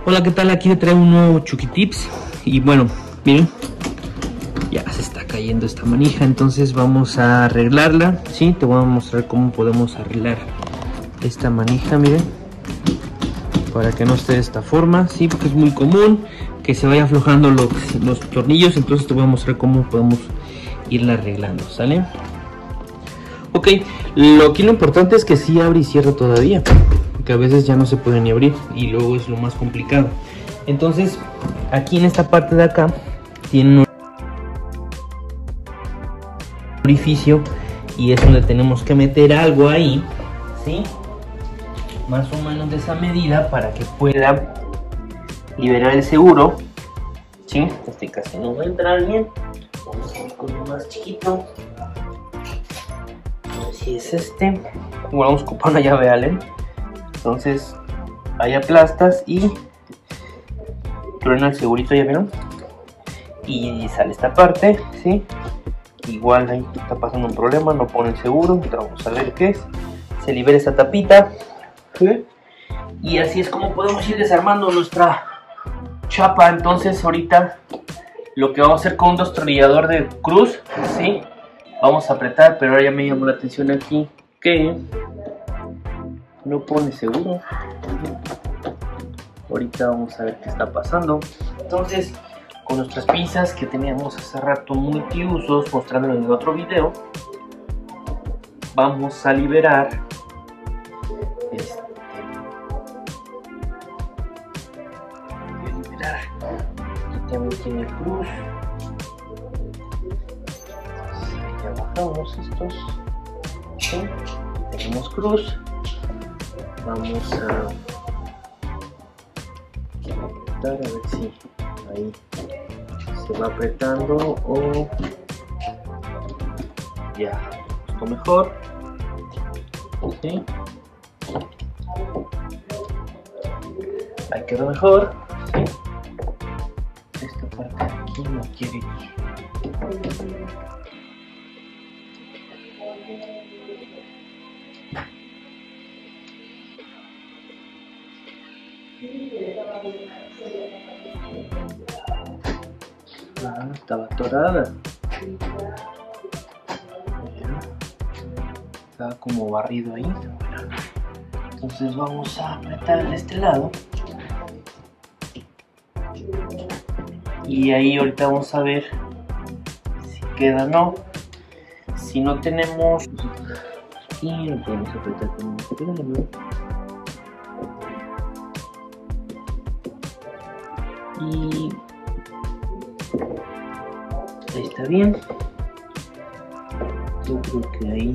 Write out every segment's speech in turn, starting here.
Hola, ¿qué tal? Aquí le traigo un nuevo Chucky Tips. Y bueno, miren, ya se está cayendo esta manija, entonces vamos a arreglarla. Sí, te voy a mostrar cómo podemos arreglar esta manija, miren, para que no esté de esta forma. Sí, porque es muy común que se vaya aflojando los tornillos, entonces te voy a mostrar cómo podemos irla arreglando, ¿sale? Ok, aquí lo importante es que sí abre y cierra todavía, que a veces ya no se puede ni abrir y luego es lo más complicado. Entonces aquí en esta parte de acá tiene un orificio y es donde tenemos que meter algo ahí, ¿sí? Más o menos de esa medida para que pueda liberar el seguro, ¿sí? Este casi no va a entrar bien. Vamos a ir con uno más chiquito. A ver si es este. Igual vamos a ocupar una llave Allen. Entonces ahí aplastas y truena el segurito, ya vieron, y sale esta parte, ¿sí? Igual ahí está pasando un problema, no pone el seguro, vamos a ver qué es. Se libera esta tapita, ¿sí? Y así es como podemos ir desarmando nuestra chapa. Entonces ahorita lo que vamos a hacer con un destornillador de cruz, ¿sí? Vamos a apretar, pero ahora ya me llamó la atención aquí que no pone seguro. Ahorita vamos a ver qué está pasando. Entonces, con nuestras pinzas que teníamos hace rato multiusos, mostrándolo en el otro video, vamos a liberar aquí también tiene cruz. Ya bajamos estos, ¿sí? Tenemos cruz. Vamos a apretar a ver si ahí se va apretando o ya, esto mejor, ¿sí? Ahí quedó mejor, ¿sí? Esta parte de aquí no quiere ir. Estaba atorada. Estaba como barrido ahí. Entonces vamos a apretar de este lado. Y ahí ahorita vamos a ver si queda o no. Si no tenemos aquí, lo podemos apretar con un poquito. Y ahí está bien. Yo creo que ahí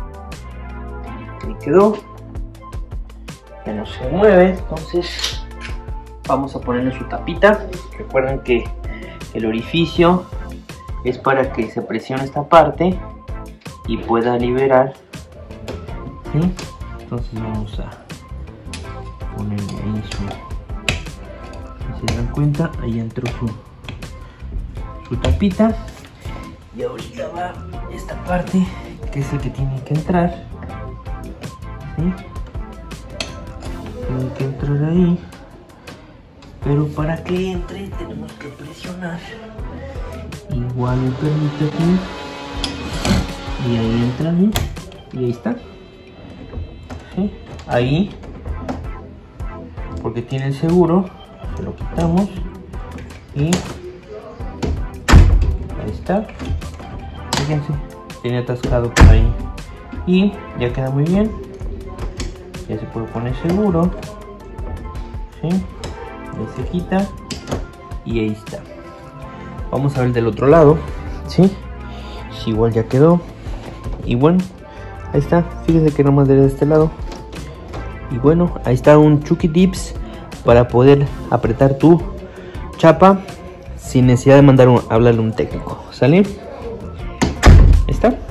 quedó. Ya no se mueve. Entonces vamos a ponerle su tapita. Recuerden que el orificio es para que se presione esta parte y pueda liberar, ¿sí? Entonces vamos a ponerle ahí si se dan cuenta, ahí entró su tapita. Y ahorita va esta parte que es el que tiene que entrar, ¿sí? Tiene que entrar ahí, pero para que entre tenemos que presionar igual el permite aquí y ahí entra, ¿sí? Y ahí está, ¿sí? Ahí, porque tiene el seguro, se lo quitamos y ahí está. Fíjense, tiene atascado por ahí y ya queda muy bien. Ya se puede poner seguro, ¿sí? Ahí se quita y ahí está. Vamos a ver del otro lado, ¿sí? Si igual ya quedó. Y bueno, ahí está. Fíjense que nomás de este lado. Y bueno, ahí está un Chucky Tips para poder apretar tu chapa sin necesidad de hablarle a un técnico, ¿sale? Ahí está.